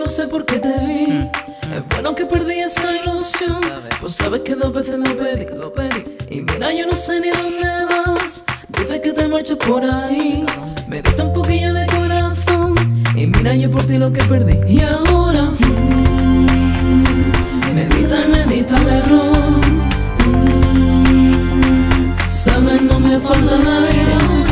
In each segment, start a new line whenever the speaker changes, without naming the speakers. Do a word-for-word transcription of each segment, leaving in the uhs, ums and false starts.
no sé por qué te vi. mm. Es bueno que perdí esa ilusión. Pues sabes que dos veces lo pedí, lo pedí. Y mira, yo no sé ni dónde vas. Dices que te marchas por ahí. Me diste un poquillo de corazón. Y mira, yo por ti lo que perdí. Y ahora mm, medita y medita el error. mm, Sabes, no me falta el aire.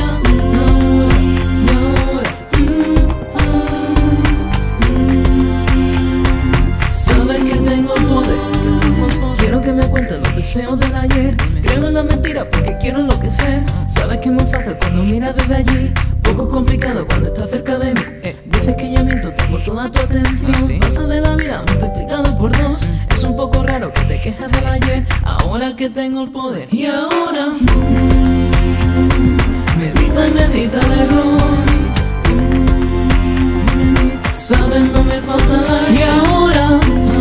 Los deseos del ayer, creo en la mentira porque quiero enloquecer. Sabes que es muy fácil cuando miras desde allí, poco complicado cuando estás cerca de mí. Dices que yo miento, tengo toda tu atención. Pasa de la vida multiplicado por dos. Es un poco raro que te quejes del ayer, ahora que tengo el poder. Y ahora mm, medita y medita el error. Sabes, no me falta el aire. Y ahora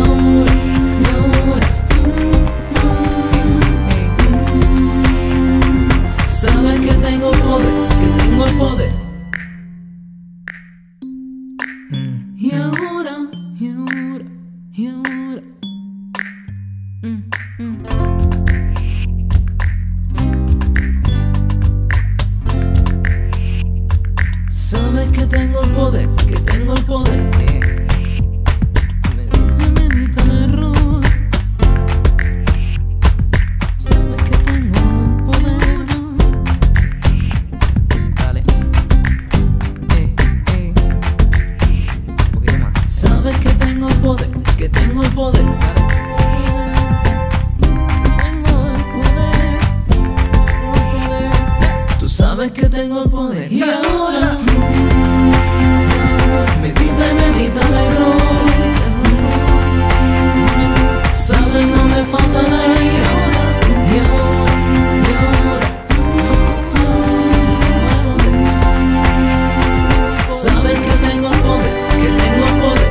Y ahora, y ahora, y ahora mm, mm. Sabes que tengo el poder, que tengo el poder. Medita, medita el error. Sabes que tengo el poder. Dale. Sabes que tengo el poder, que tengo el poder. Tengo el poder, tengo el poder. Tú sabes que tengo el poder. Y ahora medita y medita el error. Sabes, no me falta el aire. Y ahora, y ahora sabes que tengo el poder, que tengo el poder.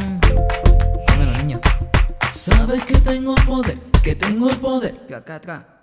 Sabes que tengo el poder, que tengo el poder.